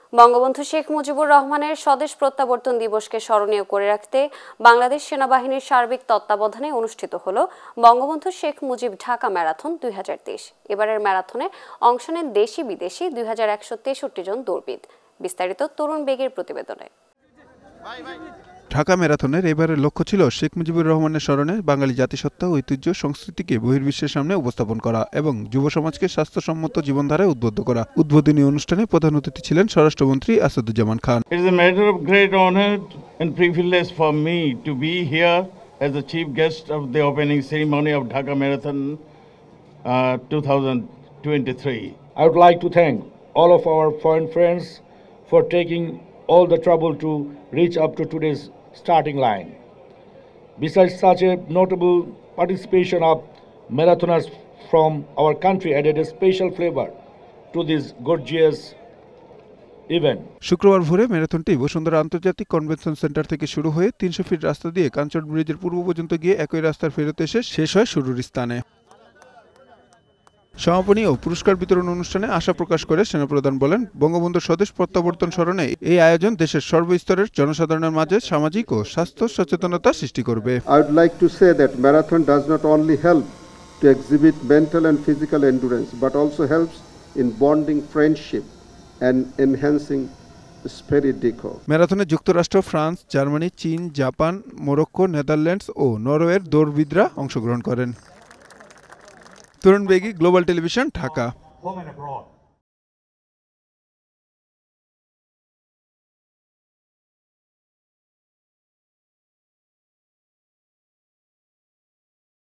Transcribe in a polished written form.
বঙ্গবন্ধু শেখ মুজিবুর রহমানের স্বদেশ প্রত্যাবর্তন দিবসকে স্মরণীয় করে রাখতে বাংলাদেশ সেনাবাহিনীর সার্বিক তত্ত্বাবধানে অনুষ্ঠিত হলো বঙ্গবন্ধু শেখ মুজিব ঢাকা ম্যারাথন ২০২৩। এবারের ম্যারাথনে অংশ নেন দেশি বিদেশি ২১৬৩ জন দৌড়বিদ। বিস্তারিত তরুণ বেগের প্রতিবেদনে। ঢাকা ম্যারাথনের এবারের লক্ষ্য ছিল শেখ মুজিবুর রহমানের স্মরণে বাঙালি জাতিসত্তা, ঐতিহ্য, সংস্কৃতিকে বহির্বিশ্বের সামনে উপস্থাপন করা এবং যুব সমাজকে স্বাস্থ্যসম্মত জীবনধারায় উদ্বুদ্ধ করা। উদ্বোধনী অনুষ্ঠানে প্রধান অতিথি ছিলেন স্বরাষ্ট্রমন্ত্রী Asaduzzaman Khan. It is a matter of great honor and privilege for me to be here as the chief guest of the opening ceremony of Dhaka Marathon 2023. I would like to thank all of our foreign friends for taking all the trouble to reach up to today's starting line. Besides, such a notable participation of marathoners from our country added a special flavor to this gorgeous event. শুক্রবার ভোরে ম্যারাথনটি বসুন্ধরা আন্তর্জাতিক convention centre থেকে শুরু হয়ে ৩০০ fit রাস্তা দিয়ে কাঞ্চন ব্রিজের পূর্ব পর্যন্ত গিয়ে একই রাস্তার ফেরত এসে শেষ হয় শুরুর স্থানে। সমাপনী ও পুরস্কার বিতরণ অনুষ্ঠানে আশা প্রকাশ করে সেনাপ্রধান বলেন, বঙ্গবন্ধুর স্বদেশ প্রত্যাবর্তন স্মরণে এই আয়োজন দেশের সর্বস্তরের জনসাধারণের মাঝে সামাজিক ও স্বাস্থ্য সচেতনতা সৃষ্টি করবে। I would like to say that marathon does not only help to exhibit mental and physical endurance but also helps in bonding friendship and enhancing spirit decor. ম্যারাথনে যুক্তরাষ্ট্র, ফ্রান্স, জার্মানি, চীন, জাপান, মরক্কো, নেদারল্যান্ডস ও নরওয়ের দৌড়বিদরা অংশগ্রহণ করেন। তরুণ বেগী, global television, Dhaka.